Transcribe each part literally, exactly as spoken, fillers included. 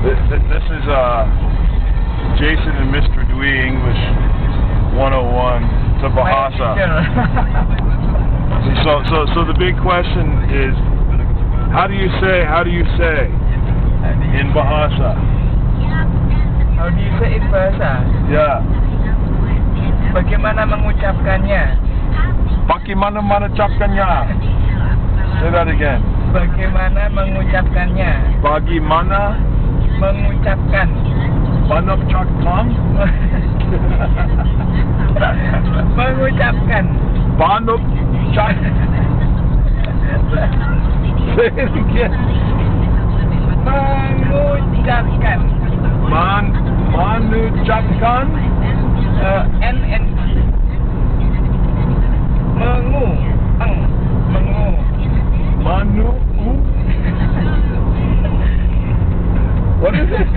This is uh, Jason and Mister Dewey English one oh one to Bahasa. So, so, so the big question is, how do you say, how do you say in Bahasa? How do you say in bahasa? Yeah. Bagaimana mengucapkannya? Bagaimana mengucapkannya? Say that again. Bagaimana mengucapkannya? Bagaimana mengucapkan? Mengucapkan? mengucapkan. Mengucapkan. Say it again. Mengucapkan. Man, mengucapkan. Uh, N N G. Mengu. Eng. Mengu. Manu. What is it?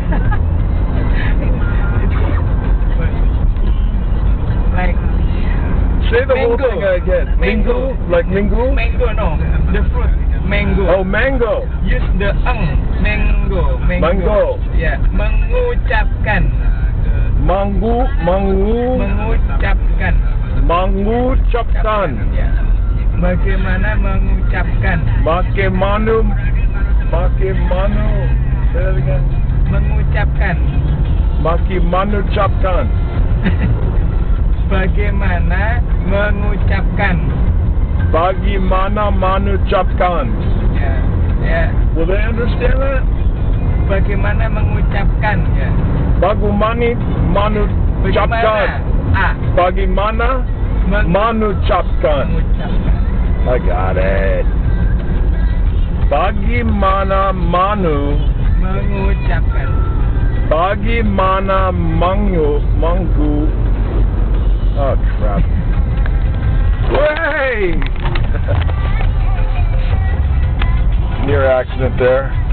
Like. Say the mango. whole thing again. Mango. Mingle? Like mingle? Mango, no. The fruit. Mango. Oh, mango. Use the eng. Mango. Mango. Mango. Yeah. Mengucapkan. Mangu, mangu. Mengucapkan. Mengucapkan. Ya. Bagaimana mengucapkan? Bagaimana? Bagaimana? Say that again. Mengucapkan. Bagaimana ucapkan? Bagaimana mengucapkan? Bagaimana mengucapkan? Ya, ya. Will they understand that? Bagaimana mengucapkan? Ya. Bagaimana mengucapkan? A. Bagaimana mengucapkan? Mengucapkan. I got it. Bagaimana manu? Mengucapkan. Bagaimana mangu manggu? Oh crap! Way! Near accident there.